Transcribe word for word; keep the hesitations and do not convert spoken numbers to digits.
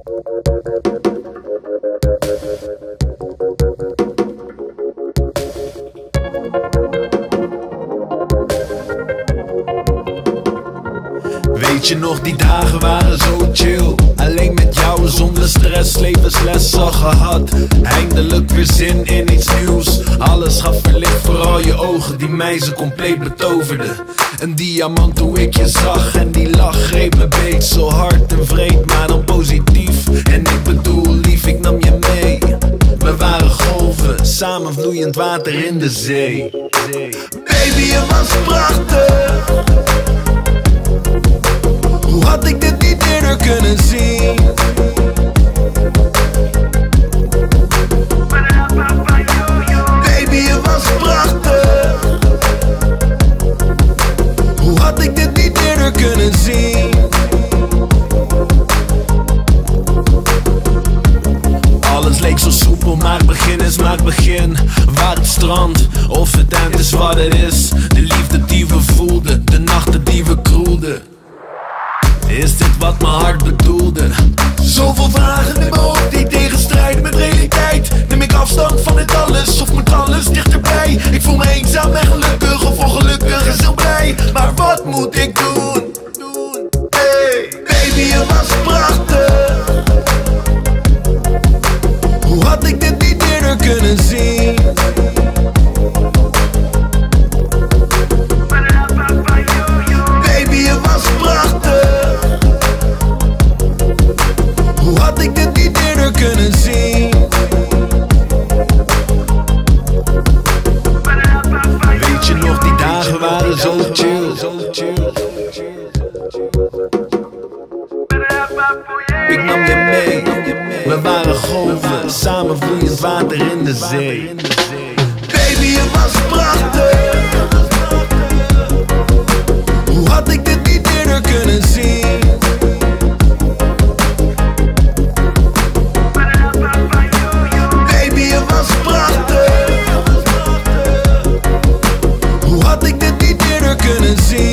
Weet je nog, die dagen waren zo chill. Alleen met jou zonder stress, levensles al gehad. Eindelijk weer zin in iets nieuws. Alles gaf verlicht, vooral je ogen die mij zo compleet betoverden. Een diamant hoe ik je zag en die lach greep me beet. Zo hard en vreed, maar dan positief. En ik bedoel lief, ik nam je mee. We waren golven, samen vloeiend water in de zee. Baby, je was prachtig. Hoe had ik dit niet eerder kunnen zien? Baby, je was prachtig. Hoe had ik dit niet eerder kunnen zien? Alles leek zo soepel, maar begin is maar begin. Waar het strand, of het eind is wat het is. De liefde die we voelden, de nachten die we kroelden. Is dit wat mijn hart bedoelde? Zoveel vragen in mijn hoofd die tegenstrijden met realiteit. Neem ik afstand van dit alles of moet alles dichterbij? Ik voel me eenzaam en gelukkig of ongelukkig en zo blij. Maar wat moet ik doen? Hey, baby, je was prachtig. Hoe had ik dit niet eerder kunnen zien? Baby, je was prachtig. Hoe had ik dit niet eerder kunnen zien? Weet je nog, die dagen waren zo chill. Ik nam je mee, we waren golven, samen vloeiend water in de zee. Baby, je was prachtig. Hoe had ik dit niet eerder kunnen zien? Baby, je was prachtig. Hoe had ik dit niet eerder kunnen zien?